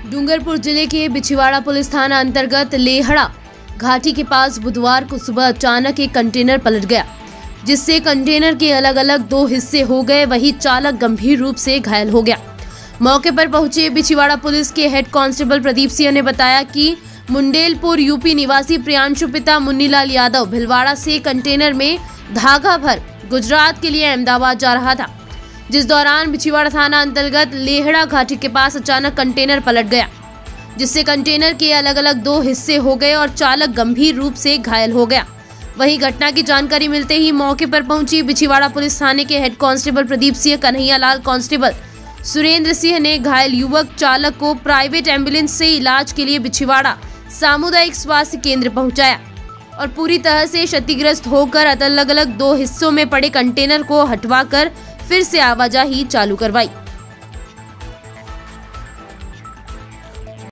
डूंगरपुर जिले के बिछीवाड़ा पुलिस थाना अंतर्गत लेहड़ा घाटी के पास बुधवार को सुबह अचानक एक कंटेनर पलट गया, जिससे कंटेनर के अलग अलग दो हिस्से हो गए। वहीं चालक गंभीर रूप से घायल हो गया। मौके पर पहुंचे बिछीवाड़ा पुलिस के हेड कांस्टेबल प्रदीप सिंह ने बताया कि मुंडेलपुर यूपी निवासी प्रियांशु पिता मुन्नीलाल यादव भिलवाड़ा से कंटेनर में धागा भर गुजरात के लिए अहमदाबाद जा रहा था, जिस दौरान बिछीवाड़ा थाना अंतर्गत लेहड़ा घाटी के पास अचानक कंटेनर पलट गया, जिससे कंटेनर के अलग अलग दो हिस्से हो गए और चालक गंभीर रूप से घायल हो गया। वहीं घटना की जानकारी मिलते ही मौके पर पहुंची बिछीवाड़ा पुलिस थाने के head constable Pradeep Singh, Kanhaiya Lal constable Surendra Singh ने घायल युवक चालक को प्राइवेट एम्बुलेंस से इलाज के लिए बिछीवाड़ा सामुदायिक स्वास्थ्य केंद्र पहुंचाया और पूरी तरह से क्षतिग्रस्त होकर अलग अलग दो हिस्सों में पड़े कंटेनर को हटवाकर फिर से आवाजाही चालू करवाई।